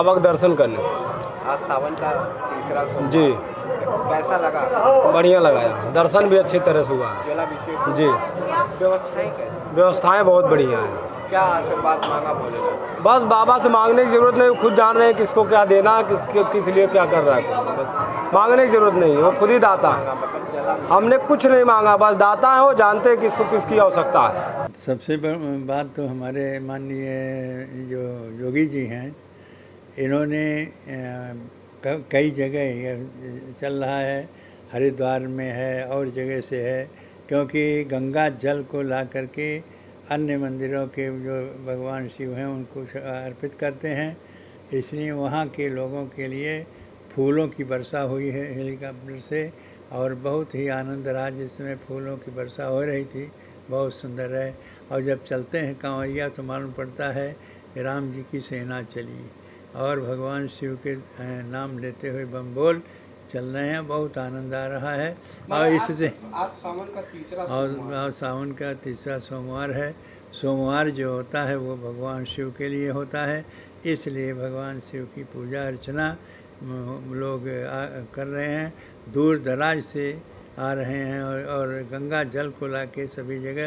बाबा का दर्शन करने। आज सावन का तीसरा सोमवार जी, कैसा लगा? बढ़िया लगा यार, दर्शन भी अच्छी तरह से हुआ। जलाभिषेक जी, व्यवस्थाएं कैसी? व्यवस्थाएं बहुत बढ़िया हैं। क्या आशीर्वाद मांगा भोले से? बस बाबा से मांगने की ज़रूरत नहीं, खुद जान रहे हैं किसको क्या देना, किस लिए क्या कर रहा है। बस मांगने की ज़रूरत नहीं, वो खुद ही दाता है। मतलब जला हमने कुछ नहीं मांगा, बस दाता है, वो जानते हैं किसको किसकी आवश्यकता है। सबसे बात तो हमारे माननीय जो योगी जी हैं, इन्होंने कई जगह चल रहा है, हरिद्वार में है और जगह से है, क्योंकि गंगा जल को ला करके अन्य मंदिरों के जो भगवान शिव हैं उनको अर्पित करते हैं। इसलिए वहाँ के लोगों के लिए फूलों की वर्षा हुई है हेलीकॉप्टर से, और बहुत ही आनंद रहा जिसमें फूलों की वर्षा हो रही थी, बहुत सुंदर है। और जब चलते हैं कांवरिया तो मालूम पड़ता है कि राम जी की सेना चली, और भगवान शिव के नाम लेते हुए बम बोल चल रहे हैं, बहुत आनंद आ रहा है। और इससे आज सावन का तीसरा और सावन का तीसरा सोमवार है। सोमवार जो होता है वो भगवान शिव के लिए होता है, इसलिए भगवान शिव की पूजा अर्चना लोग कर रहे हैं, दूर दराज से आ रहे हैं, और गंगा जल को लाके सभी जगह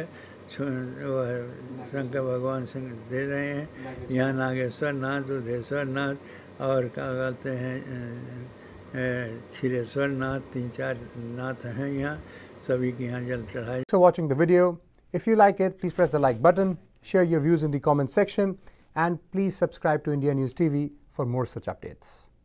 शंकर भगवान से दे रहे हैं। यहाँ नागेश्वर नाथ, उधेश्वर नाथ और क्या कहते हैं क्षीरेश्वर नाथ, 3-4 नाथ हैं यहाँ, सभी के यहाँ जल चढ़ाए। So watching the video. If you like it, please press the like button, share your views in the comment section, and please subscribe to India News TV for more such updates.